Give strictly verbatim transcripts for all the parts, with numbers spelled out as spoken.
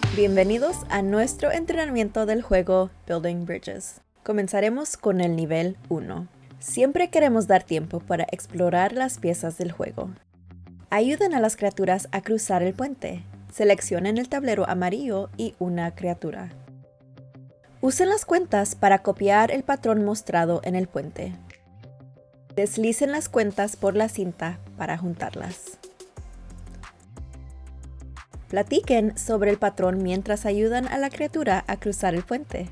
Bienvenidos a nuestro entrenamiento del juego Building Bridges. Comenzaremos con el nivel uno. Siempre queremos dar tiempo para explorar las piezas del juego. Ayuden a las criaturas a cruzar el puente. Seleccionen el tablero amarillo y una criatura. Usen las cuentas para copiar el patrón mostrado en el puente. Deslicen las cuentas por la cinta para juntarlas. Platiquen sobre el patrón mientras ayudan a la criatura a cruzar el puente.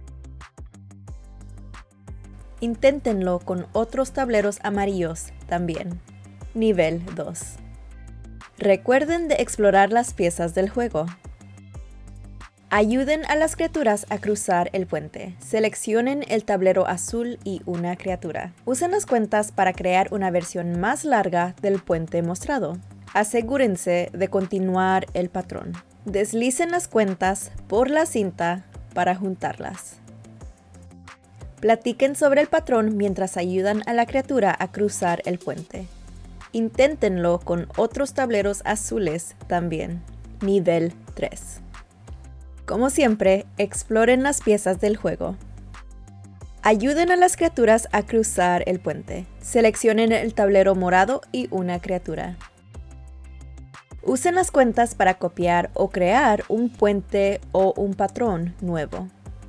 Inténtenlo con otros tableros amarillos también. Nivel dos. Recuerden de explorar las piezas del juego. Ayuden a las criaturas a cruzar el puente. Seleccionen el tablero azul y una criatura. Usen las cuentas para crear una versión más larga del puente mostrado. Asegúrense de continuar el patrón. Deslicen las cuentas por la cinta para juntarlas. Platiquen sobre el patrón mientras ayudan a la criatura a cruzar el puente. Inténtenlo con otros tableros azules también. Nivel tres. Como siempre, exploren las piezas del juego. Ayuden a las criaturas a cruzar el puente. Seleccionen el tablero morado y una criatura. Usen las cuentas para copiar o crear un puente o un patrón nuevo.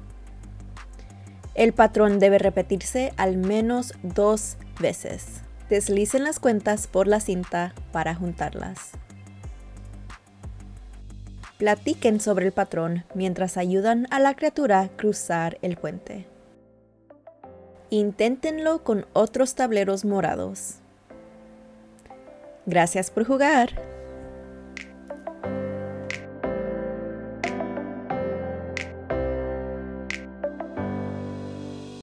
El patrón debe repetirse al menos dos veces. Deslicen las cuentas por la cinta para juntarlas. Platiquen sobre el patrón mientras ayudan a la criatura a cruzar el puente. Inténtenlo con otros tableros morados. Gracias por jugar.